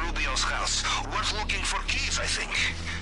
Rubio's house. Worth looking for keys, I think.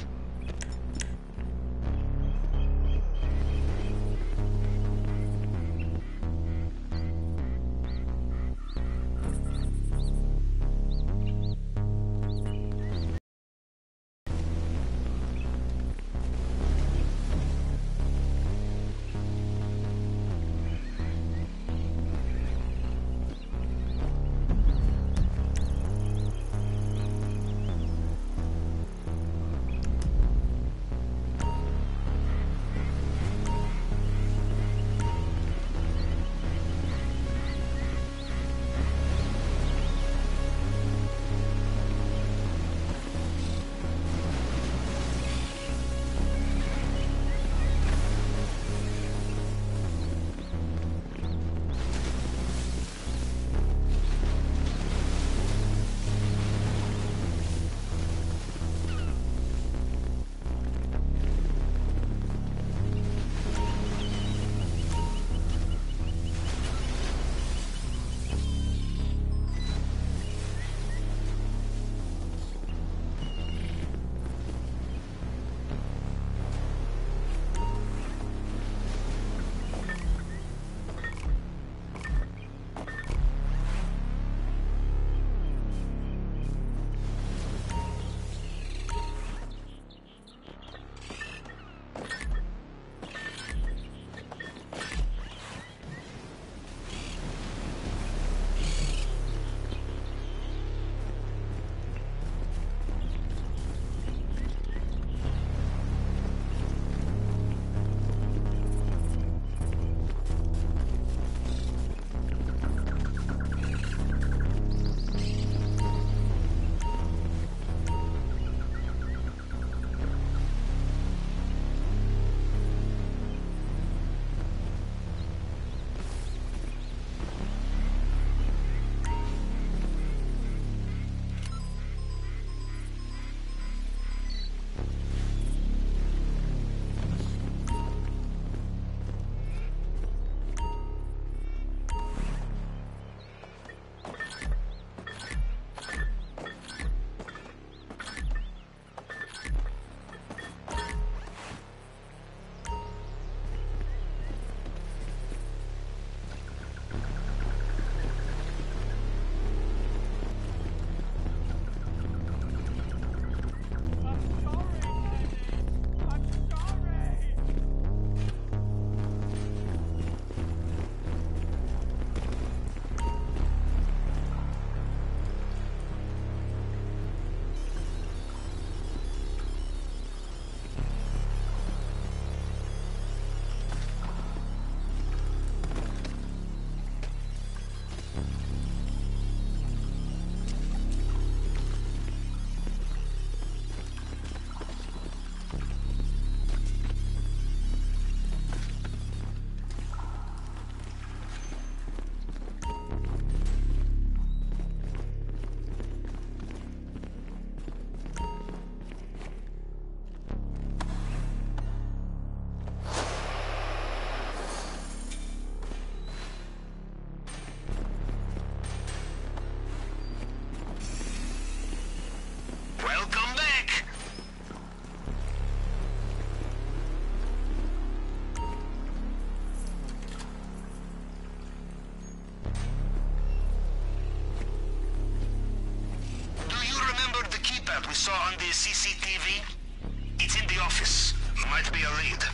We saw on the CCTV? It's in the office. Might be a lead.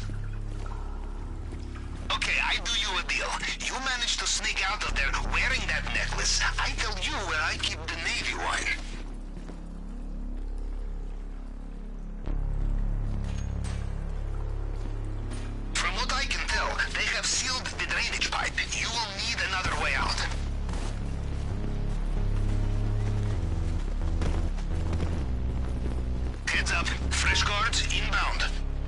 Okay, I do you a deal. You manage to sneak out of there wearing that necklace. I tell you where I keep the Navy wine. From what I can tell, they have sealed the drainage pipe. You will need another way out. Heads up. Fresh guards inbound.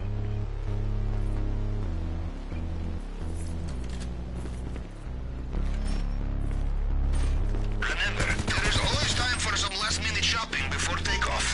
Remember, there is always time for some last-minute shopping before takeoff.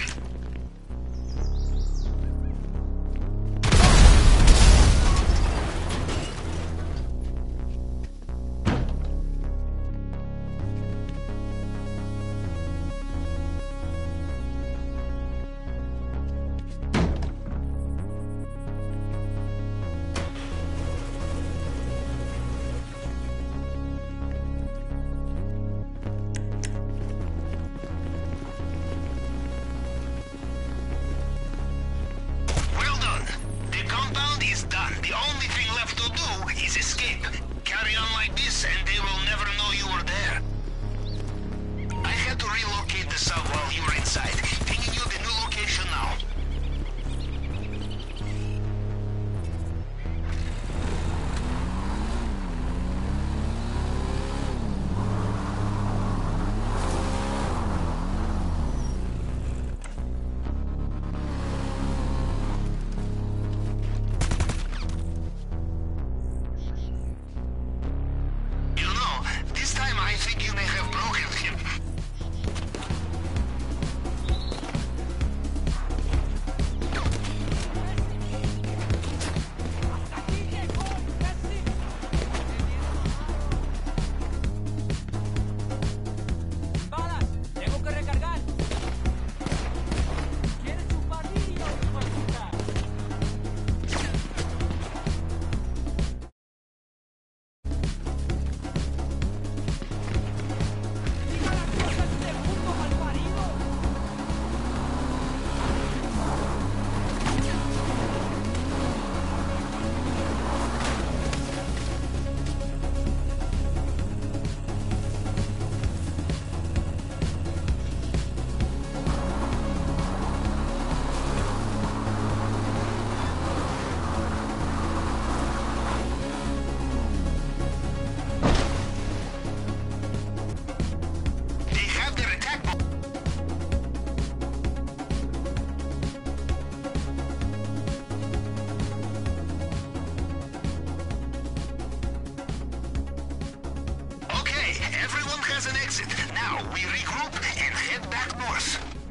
Now we regroup and head back north.